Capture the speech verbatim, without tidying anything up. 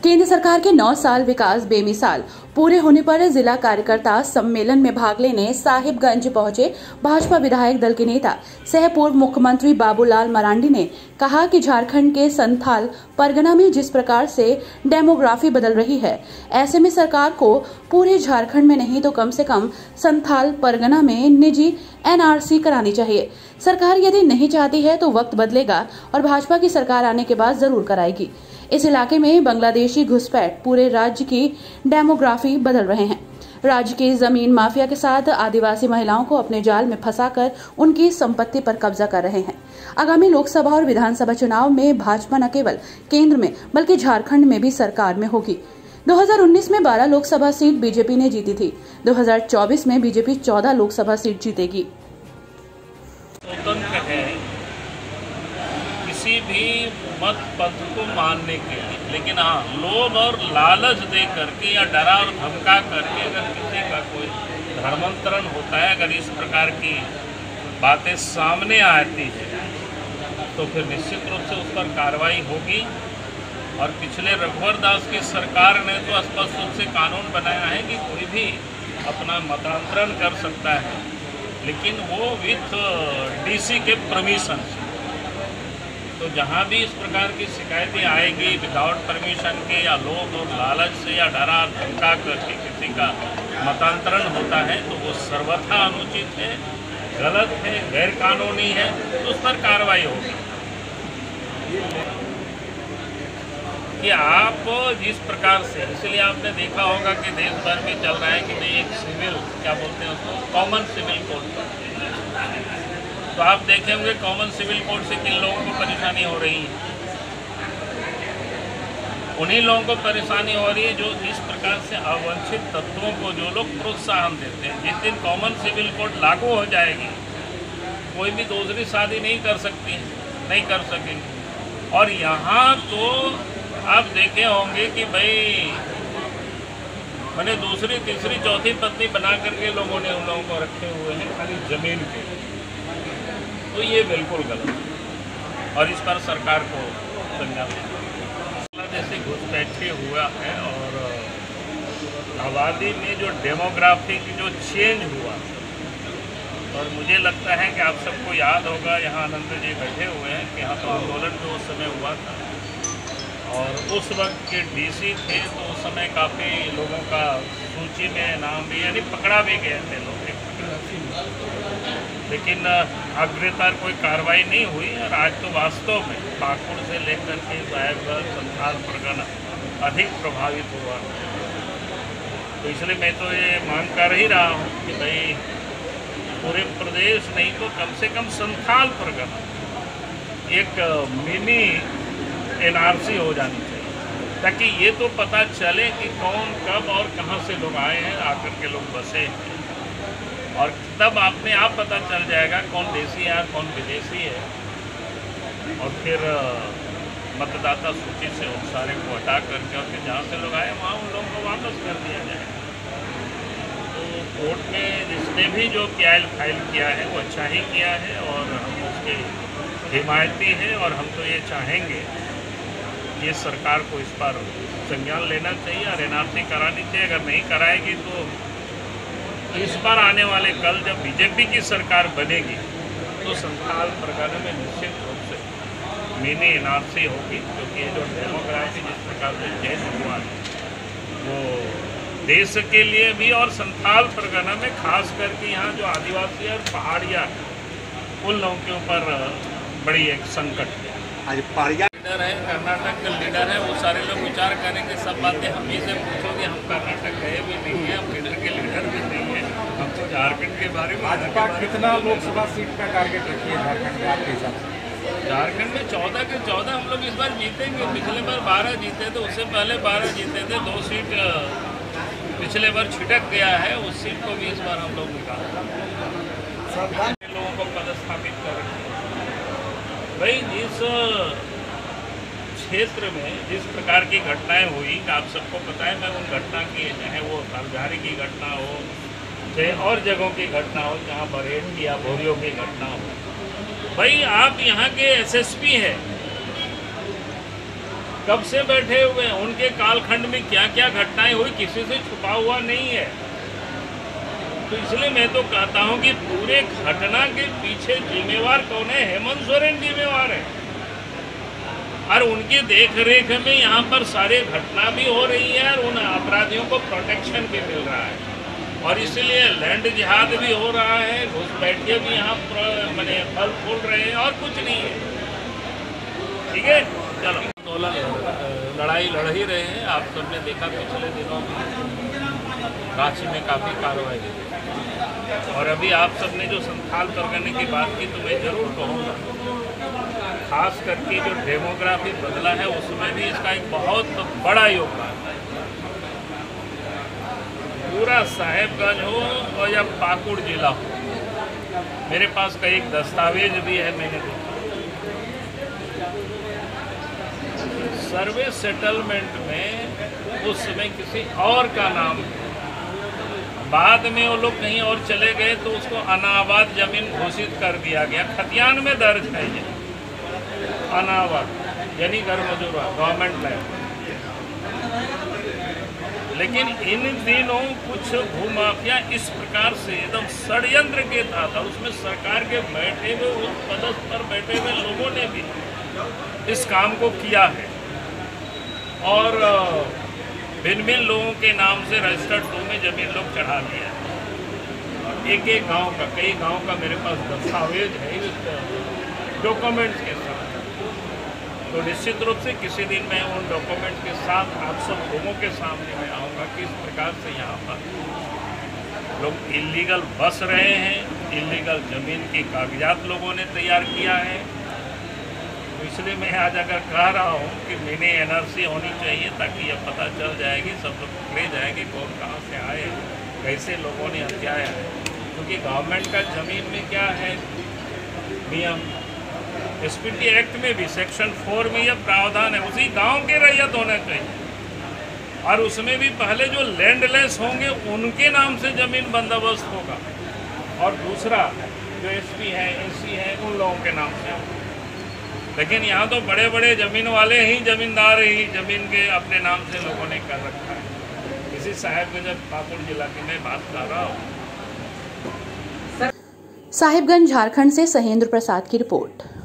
केंद्र सरकार के नौ साल विकास बेमिसाल पूरे होने पर जिला कार्यकर्ता सम्मेलन में भाग लेने साहिबगंज पहुंचे भाजपा विधायक दल के नेता सह पूर्व मुख्यमंत्री बाबूलाल मरांडी ने कहा कि झारखंड के संथाल परगना में जिस प्रकार से डेमोग्राफी बदल रही है, ऐसे में सरकार को पूरे झारखंड में नहीं तो कम से कम संथाल परगना में निजी एन आर सी करानी चाहिए। सरकार यदि नहीं चाहती है तो वक्त बदलेगा और भाजपा की सरकार आने के बाद जरूर कराएगी। इस इलाके में बांग्लादेशी घुसपैठ पूरे राज्य की डेमोग्राफी बदल रहे हैं। राज्य की जमीन माफिया के साथ आदिवासी महिलाओं को अपने जाल में फंसाकर उनकी संपत्ति पर कब्जा कर रहे हैं। आगामी लोकसभा और विधानसभा चुनाव में भाजपा न केवल केंद्र में बल्कि झारखंड में भी सरकार में होगी। दो हज़ार उन्नीस में बारह लोकसभा सीट बीजेपी ने जीती थी। दो हज़ार चौबीस में बीजेपी चौदह लोकसभा सीट जीतेगी। स्वतंत्र है किसी भी मत पथ को मानने के लिए, लेकिन हाँ, लोभ और लालच दे करके या डरा और धमका करके अगर किसी का कोई धर्मांतरण होता है, अगर इस प्रकार की बातें सामने आती है तो फिर निश्चित रूप से उस पर कार्रवाई होगी। और पिछले रघुवर दास की सरकार ने तो स्पष्ट रूप से कानून बनाया है कि कोई भी अपना मतांतरण कर सकता है, लेकिन वो विथ डीसी के परमिशन से। तो जहाँ भी इस प्रकार की शिकायतें आएगी विदाउट परमिशन के या लोभ और लालच से या डरा धमका करके किसी का मतांतरण होता है तो वो सर्वथा अनुचित है, गलत है, गैर कानूनी है, तो उस पर कार्रवाई होगी। कि आप जिस प्रकार से, इसलिए आपने देखा होगा कि देश भर में चल रहा है कि भाई एक सिविल, क्या बोलते हैं उसको, कॉमन सिविल कोड। तो आप देखे होंगे कॉमन सिविल कोड से किन लोगों को परेशानी हो रही है। उन्हीं लोगों को परेशानी हो रही है जो इस प्रकार से अवांछित तत्वों को जो लोग प्रोत्साहन देते हैं। जिस दिन कॉमन सिविल कोड लागू हो जाएगी, कोई भी दूसरी शादी नहीं कर सकती, नहीं कर सकेंगे। और यहाँ तो आप देखे होंगे कि भाई मैंने दूसरी तीसरी चौथी पत्नी बना करके लोगों ने उन लोगों को रखे हुए हैं खाली जमीन के। तो ये बिल्कुल गलत है और इस पर सरकार को संज्ञान लेना। जैसे घुसपैठी हुआ है और आबादी में जो डेमोग्राफिक जो चेंज हुआ, और मुझे लगता है कि आप सबको याद होगा, यहाँ आनंद जी बैठे हुए हैं कि यहाँ तो आंदोलन जो उस समय हुआ था और उस वक्त के डीसी थे, तो उस समय काफ़ी लोगों का सूची में नाम भी, यानी पकड़ा भी गए थे लोग, लेकिन अग्रतर कोई कार्रवाई नहीं हुई। और आज तो वास्तव में पाकुड़ से लेकर के साहिबगंज संथाल परगना अधिक प्रभावित हुआ। तो इसलिए मैं तो ये मांग कर ही रहा हूँ कि भाई पूरे प्रदेश नहीं तो कम से कम संथाल परगना एक मिनी एन आर सी हो जानी चाहिए, ताकि ये तो पता चले कि कौन कब और कहाँ से लोग आए हैं, आकर के लोग बसे हैं। और तब आपने आप पता चल जाएगा कौन देसी है कौन विदेशी है। और फिर मतदाता सूची से उन सारे को हटा करके और फिर जहाँ से लोग आए वहाँ उन लोगों को वापस कर दिया जाएगा। तो कोर्ट ने जिसने भी जो क्याल फाइल किया है वो अच्छा ही किया है और हम उसके हिमायती हैं। और हम तो ये चाहेंगे ये सरकार को इस पर संज्ञान लेना चाहिए और एन आर सी करानी चाहिए। अगर नहीं कराएगी तो इस बार आने वाले कल जब बीजेपी की सरकार बनेगी तो संथाल परगना में निश्चित रूप से मिनी एन आर सी होगी, क्योंकि ये जो डेमोग्राफी जिस प्रकार से चेंज हुआ है वो देश के लिए भी और संथाल परगना में खास करके यहाँ जो आदिवासी और पहाड़िया उन लोगों के ऊपर बड़ी एक संकट है। आज पहाड़िया लीडर है, कर्नाटक के लीडर है, वो सारे लोग विचार करेंगे। सब बातें हम ही से पूछोगे, हम कर्नाटक गए भी नहीं हैं, हम केंद्र के लीडर भी नहीं हैं, हम तो झारखंड के बारे में। भाजपा कितना लोकसभा सीट का टारगेट रखी है झारखंड में आपके हिसाब से? झारखंड में चौदह के चौदह हम लोग इस बार जीतेंगे। पिछले बार बारह जीते थे, उससे पहले बारह जीते थे। दो सीट पिछले बार छिटक गया है, उस सीट को भी इस बार हम लोग निकाल लोगों को पदस्थापित करेंगे। भाई जिस क्षेत्र में जिस प्रकार की घटनाएं हुई, आप सबको पता है, मैं उन घटना की, चाहे वो तालझारी की घटना हो चाहे और जगहों की घटना हो, जहाँ बरेट की या भोरियों की घटना हो, भाई आप यहाँ के एस एस पी है, कब से बैठे हुए हैं, उनके कालखंड में क्या क्या घटनाएं हुई किसी से छुपा हुआ नहीं है। तो इसलिए मैं तो कहता हूं कि पूरे घटना के पीछे जिम्मेवार कौन है? हेमंत सोरेन जिम्मेवार है, और उनकी देख रेख में यहाँ पर सारे घटना भी हो रही है और उन अपराधियों को प्रोटेक्शन भी मिल रहा है, और इसलिए लैंड जिहाद भी हो रहा है, घुसपैठिए भी यहाँ मैंने फल फूल रहे हैं, और कुछ नहीं है। ठीक है, चलो आंदोलन लड़ाई लड़ ही रहे हैं। आप सबने देखा पिछले दिनों में रांची में काफ़ी कार्रवाई हुई, और अभी आप सबने जो संथाल परगने की बात की, तो मैं ज़रूर कहूँगा, खास करके जो डेमोग्राफी बदला है उसमें भी इसका एक बहुत बड़ा योगदान है। पूरा साहेबगंज हो और या पाकुड़ जिला हो, मेरे पास कई दस्तावेज भी है, मैंने देखा सर्वे सेटलमेंट में उस समय किसी और का नाम है, बाद में वो लोग कहीं और चले गए तो उसको अनाबाद जमीन घोषित कर दिया गया। खतियान में दर्ज है ये अनाबाद यानी घर मजूरा गवर्नमेंट लैंड। लेकिन इन दिनों कुछ भूमाफिया इस प्रकार से एकदम षड्यंत्र के तहत, और उसमें सरकार के बैठे हुए उस पदस्थ पर बैठे हुए लोगों ने भी इस काम को किया है, और भिन्न भिन्न लोगों के नाम से रजिस्टर्ड टू में जमीन लोग चढ़ा दिया है। एक एक गांव का, कई गांव का मेरे पास दस्तावेज है डॉक्यूमेंट्स के साथ। तो निश्चित रूप से किसी दिन मैं उन डॉक्यूमेंट्स के साथ आप सब लोगों के सामने में आऊँगा कि इस प्रकार से यहाँ पर लोग इलीगल बस रहे हैं, इलीगल ज़मीन की कागजात लोगों ने तैयार किया है। इसलिए मैं आज अगर कह रहा हूँ कि मिनी एनआरसी होनी चाहिए, ताकि यह पता चल जाएगी, सब लोग पकड़े जाएंगे कौन कहाँ से आए, कैसे लोगों ने हत्याया है। क्योंकि गवर्नमेंट का ज़मीन में क्या है नियम, एसपीटी एक्ट में भी सेक्शन फोर में यह प्रावधान है, उसी गांव के रैयत होना चाहिए, और उसमें भी पहले जो लैंडलेस होंगे उनके नाम से ज़मीन बंदोबस्त होगा, और दूसरा जो एसपी है, एससी है, उन लोगों के नाम से होगा। लेकिन यहाँ तो बड़े बड़े ज़मीन वाले ही जमींदार ही ज़मीन के अपने नाम से लोगों ने कर रखा है। इसी साहेबगंज पाकुड़ जिला की मैं बात कर रहा हूँ। साहिबगंज झारखंड से सहेंद्र प्रसाद की रिपोर्ट।